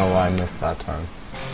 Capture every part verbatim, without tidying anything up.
know why I missed that time.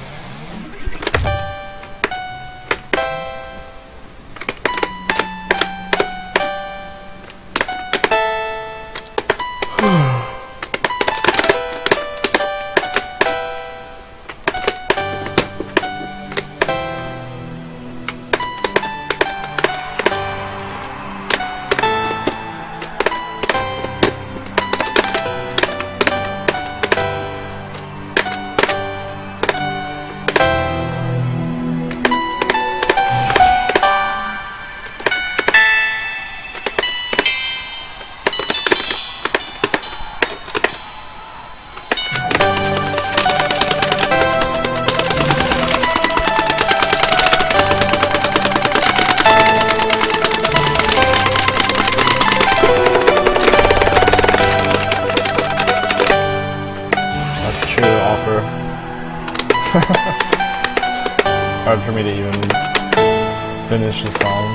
It's hard for me to even finish the song.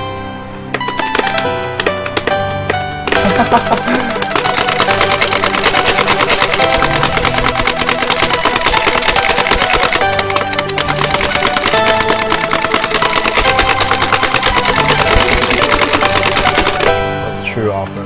That's true offer.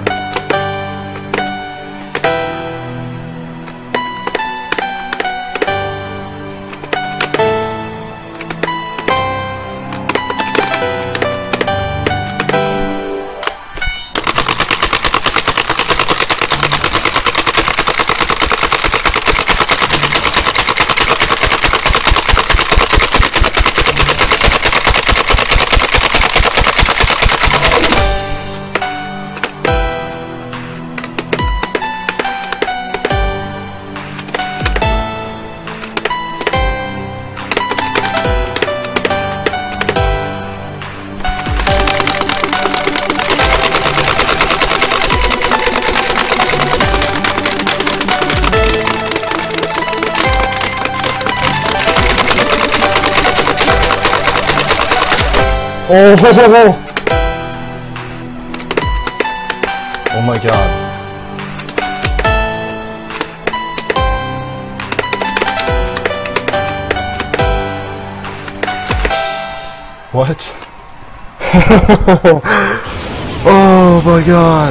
Oh, ho, ho, ho. Oh my god. What? Oh my god.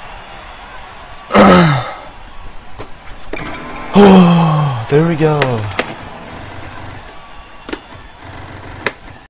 Oh, there we go.